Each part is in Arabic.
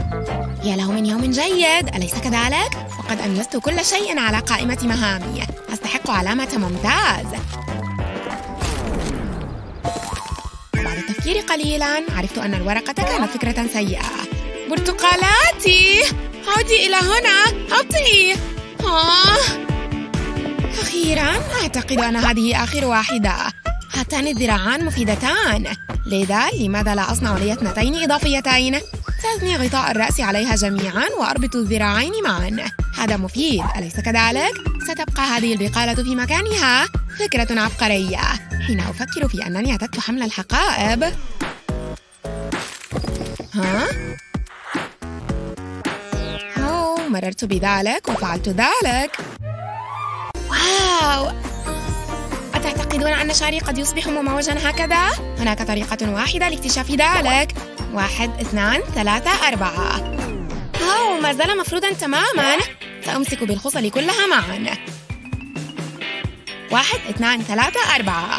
يا له من يوم جيد، أليس كذلك؟ وقد أنجزت كل شيء على قائمة مهامي. أستحق علامة ممتاز. بعد التفكير قليلاً عرفت أن الورقة كانت فكرة سيئة. برتقالاتي، عودي إلى هنا، أبطئي. أخيراً أعتقد أن هذه آخر واحدة. هاتان الذراعان مفيدتان، لذا لماذا لا أصنع لي 2 إضافيتين؟ سأثني غطاء الرأس عليها جميعاً وأربط الذراعين معاً. هذا مفيد، أليس كذلك؟ ستبقى هذه البقالة في مكانها. فكرة عبقرية. حين أفكر في أنني اعتدت حمل الحقائب. مررت بذلك وفعلت ذلك. واو! أتعتقدون أن شعري قد يصبح مموجاً هكذا؟ هناك طريقة واحدة لاكتشاف ذلك. 1 2 3 4. ما زال مفروضاً تماماً. سأمسك بالخصل كلها معاً. 1 2 3 4.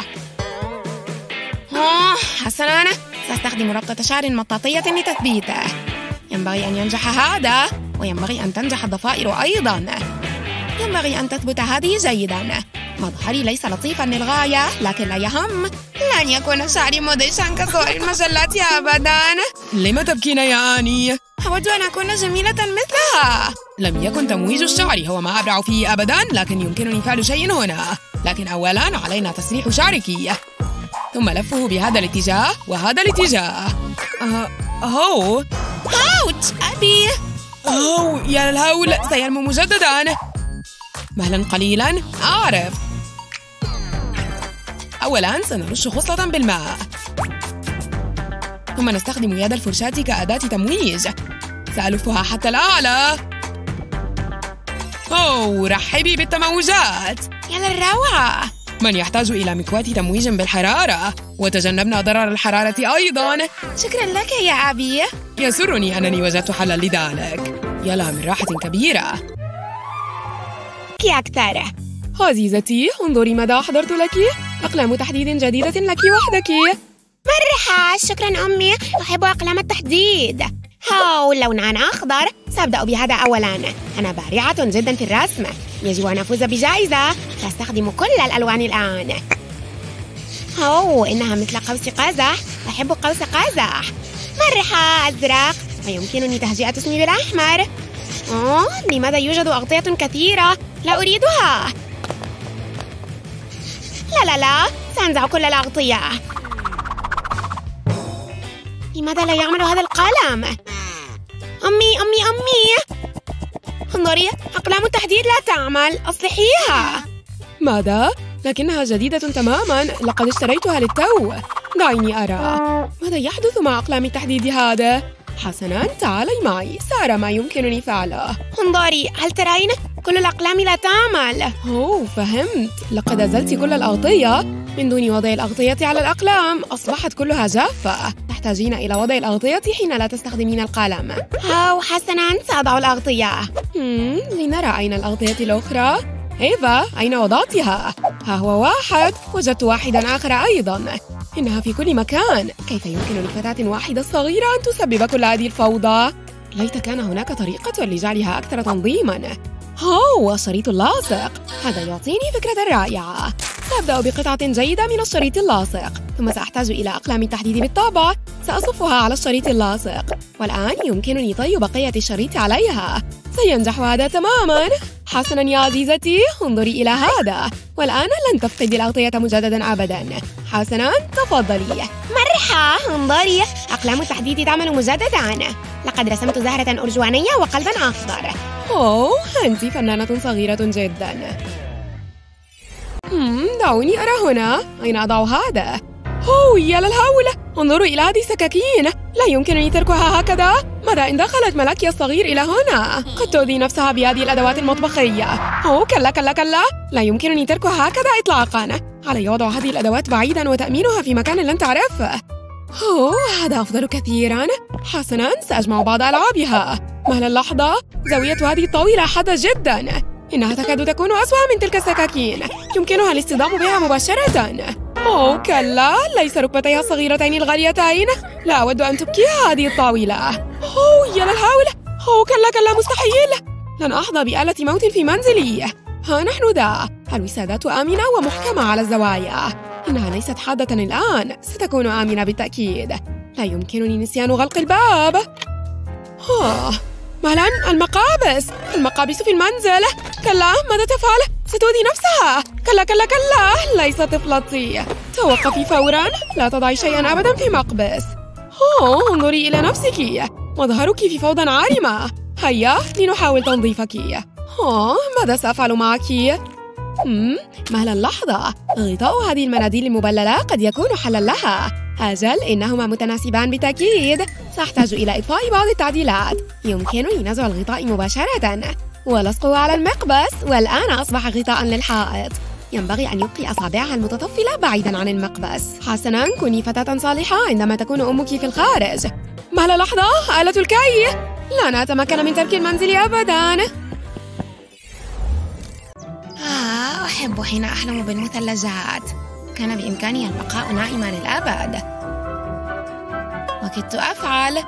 حسناً، سأستخدم ربطة شعر مطاطية لتثبيته. ينبغي أن ينجح هذا، وينبغي أن تنجح الضفائر أيضاً. ينبغي أن تثبت هذه جيداً. مظهري ليس لطيفاً للغاية، لكن لا يهم. لن يكون شعري مدهشاً كصور المجلات أبداً. لم تبكين يا آني؟ أود أن أكون جميلة مثلها. لم يكن تمويج الشعر هو ما أبدع فيه أبداً، لكن يمكنني فعل شيء هنا. لكن أولاً علينا تسريح شعرك، ثم لفه بهذا الاتجاه وهذا الاتجاه. أوتش أبي. يا للهول، سينمو مجدداً. مهلاً قليلاً، أعرف. أولاً سنرش خصلة بالماء، ثم نستخدم يد الفرشاة كأداة تمويج. سألفها حتى الأعلى. رحبي بالتموجات. يا للروعة. من يحتاج إلى مكواة تمويج بالحرارة، وتجنبنا ضرر الحرارة أيضاً. شكراً لك يا أبي. يسرني أنني وجدت حلاً لذلك. يا لها من راحة كبيرة. أكثر. عزيزتي، انظري ماذا أحضرت لك. أقلام تحديد جديدة لك وحدك. مرحبا. شكراً أمي، أحب أقلام التحديد. لون أخضر. سأبدأ بهذا أولاً. أنا بارعة جداً في الرسم. يجب أن أفوز بجائزة. سأستخدم كل الألوان الآن. إنها مثل قوس قزح. أحب قوس قزح. مرحبا. أزرق. ويمكنني تهجئة اسمي بالأحمر. لماذا يوجد أغطية كثيرة؟ لا أريدها. لا، سأنزع كل الأغطية. لماذا لا يعمل هذا القلم؟ أمي، انظري، أقلام التحديد لا تعمل. أصلحيها. ماذا؟ لكنها جديدة تماماً، لقد اشتريتها للتو. دعيني أرى ماذا يحدث مع أقلام التحديد هذا. حسناً، تعالي معي، سأرى ما يمكنني فعله. انظري، هل ترين؟ كل الأقلام لا تعمل. فهمت. لقد أزلت كل الأغطية. من دون وضع الأغطية على الأقلام أصبحت كلها جافة. تحتاجين إلى وضع الأغطية حين لا تستخدمين القلم. حسناً، سأضع الأغطية. لنرى أين الأغطية الأخرى. إيفا، أين وضعتها؟ ها هو واحد. وجدت واحداً آخر أيضاً. إنها في كل مكان. كيف يمكن لفتاة واحدة صغيرة أن تسبب كل هذه الفوضى؟ ليت كان هناك طريقة لجعلها أكثر تنظيماً. شريط اللاصق. هذا يعطيني فكرة رائعة. سأبدأ بقطعة جيدة من الشريط اللاصق، ثم سأحتاج إلى أقلام التحديد بالطابع. سأصفها على الشريط اللاصق، والآن يمكنني طي بقية الشريط عليها. سينجح هذا تماماً. حسناً يا عزيزتي، انظري إلى هذا، والآن لن تفقدي الأغطية مجدداً أبداً. حسناً، تفضلي. مرحبا. انظري، أقلام التحديد تعمل مجدداً. لقد رسمت زهرة أرجوانية وقلباً أخضر. أنت فنانة صغيرة جداً. دعوني أرى هنا. أين أضع هذا؟ يا للهول، انظروا إلى هذه السكاكين. لا يمكنني تركها هكذا. ماذا إن دخلت ملاكي الصغير إلى هنا؟ قد تؤذي نفسها بهذه الأدوات المطبخية. كلا، لا يمكنني تركها هكذا إطلاقاً. علي وضع هذه الأدوات بعيداً وتأمينها في مكان لن تعرفه. هذا أفضل كثيراً. حسناً، سأجمع بعض ألعابها. مهلا اللحظة، زاوية هذه الطاولة حادة جداً. إنها تكاد تكون أسوأ من تلك السكاكين. يمكنها الاصطدام بها مباشرة. كلا، ليس ركبتيها الصغيرتين الغاليتين. لا أود أن تبكي هذه الطاولة. يا للهول! كلا مستحيل! لن أحظى بآلة موت في منزلي. ها نحن ذا. الوسادات آمنة ومحكمة على الزوايا. إنها ليست حادة الآن، ستكون آمنة بالتأكيد. لا يمكنني نسيان غلق الباب. مهلا، المقابس في المنزل. كلا، ماذا تفعل؟ ستؤذي نفسها. كلا، ليس طفلتي. توقفي فورا، لا تضعي شيئا أبدا في مقبس. انظري إلى نفسك، مظهرك في فوضى عارمة. هيا لنحاول تنظيفك. ماذا سأفعل معك؟ مهلا لحظة، غطاء هذه المناديل المبللة قد يكون حلا لها. أجل، إنهما متناسبان بالتأكيد. سأحتاج إلى إضفاء بعض التعديلات. يمكنني نزع الغطاء مباشرة ولصقه على المقبس، والآن أصبح غطاء للحائط. ينبغي أن يبقي أصابعها المتطفلة بعيداً عن المقبس. حسناً، كوني فتاة صالحة عندما تكون أمك في الخارج. مهلا لحظة، آلة الكي. لن أتمكن من ترك المنزل أبداً. أحب حين أحلم بالمثلجات. كان بإمكاني البقاء نائماً للأبد. وكدت أفعل.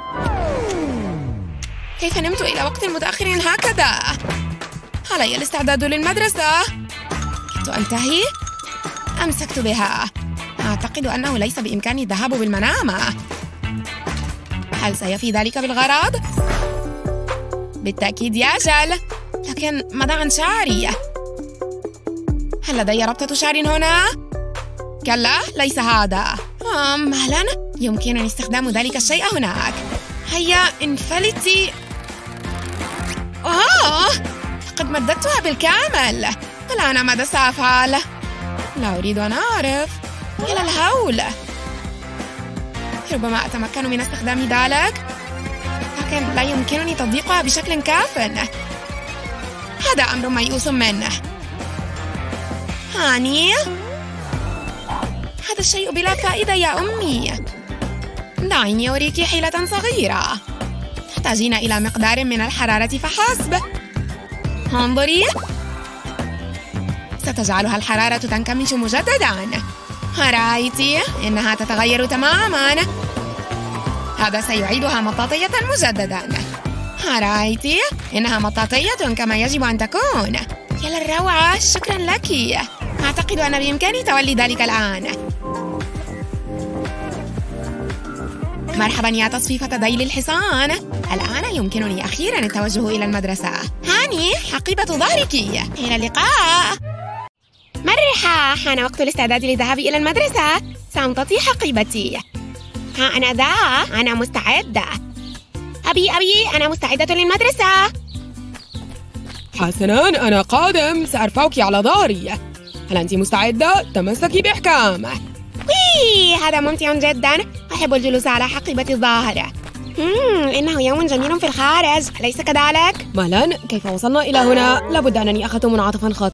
كيف نمت إلى وقت متأخر هكذا؟ علي الاستعداد للمدرسة. كدت أنتهي. أمسكت بها. أعتقد أنه ليس بإمكاني الذهاب بالمنامة. هل سيفي ذلك بالغرض؟ بالتأكيد يجل. لكن ماذا عن شعري؟ هل لدي ربطة شعر هنا؟ كلا، ليس هذا. مهلا، يمكنني استخدام ذلك الشيء هناك. هيا انفلتي. لقد مددتها بالكامل. الآن ماذا سأفعل؟ لا أريد أن أعرف. يا للهول، ربما أتمكن من استخدام ذلك، لكن لا يمكنني تطبيقها بشكل كاف. هذا أمر ميؤوس منه. هاني، هذا الشيء بلا فائدة يا أمي. دعيني أريك حيلة صغيرة. تحتاجين إلى مقدار من الحرارة فحسب. انظري، ستجعلها الحرارة تنكمش مجدداً. رأيتِ؟ إنها تتغير تماماً. هذا سيعيدها مطاطية مجدداً. رأيتِ؟ إنها مطاطية كما يجب أن تكون. يا للروعة، شكراً لك. أعتقد أن بإمكاني تولي ذلك الآن. مرحباً يا تصفيفة ذيل الحصان. الآن يمكنني أخيراً التوجه إلى المدرسة. هاني، حقيبة ظهرك. إلى اللقاء. مرحبا، حان وقت الاستعداد للذهاب إلى المدرسة. سأمتطي حقيبتي. ها أنا ذا، أنا مستعدة. أبي أنا مستعدة للمدرسة. حسناً، أنا قادم. سأرفعك على ظهري. هل أنت مستعدة؟ تمسكي بإحكام. هذا ممتع جداً. أحب الجلوس على حقيبة الظهر. إنه يوم جميل في الخارج، أليس كذلك؟ مهلاً، كيف وصلنا إلى هنا؟ لابد أنني أخذت منعطفاً خاطئاً.